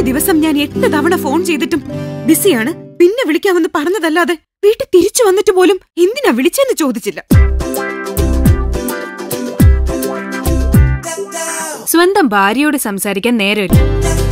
ദിവസം ഞാൻ 8 തവണ ഫോൺ ചെയ്തിട്ടും ബിസിയാണ്, പിന്നെ വിളിക്കാമെന്ന് പറഞ്ഞതല്ലാതെ വീട്ടിൽ തിരിച്ചു വന്നിട്ട് പോലും എന്തിനാ വിളിച്ചെന്ന് ചോദിച്ചില്ല. സ്വന്തം ഭാര്യയോട് സംസാരിക്കാൻ നേരമില്ല.